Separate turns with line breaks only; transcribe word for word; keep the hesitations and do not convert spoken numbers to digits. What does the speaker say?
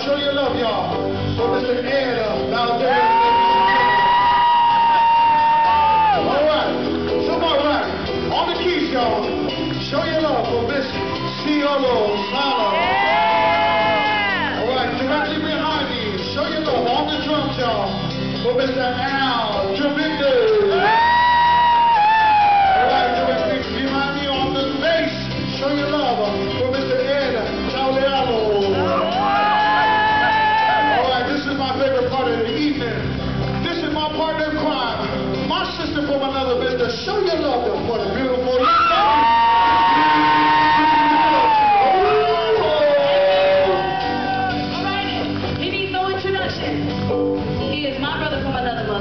show your love, y'all, for Mister Ed out there. All right, somebody right. On the keys, y'all. Show your love for Miss Ciolo Sala. All right, directly behind me. Show your love on the drums, y'all, for Mister Al Javindo. All right, directly behind me on the bass. Show your love for Mister Ed Taulealo. All right, this is my favorite part of the evening. This is my partner in crime, my sister from another mister. Show your love for the beautiful young lady.
He needs no introduction. He is my brother from another mother.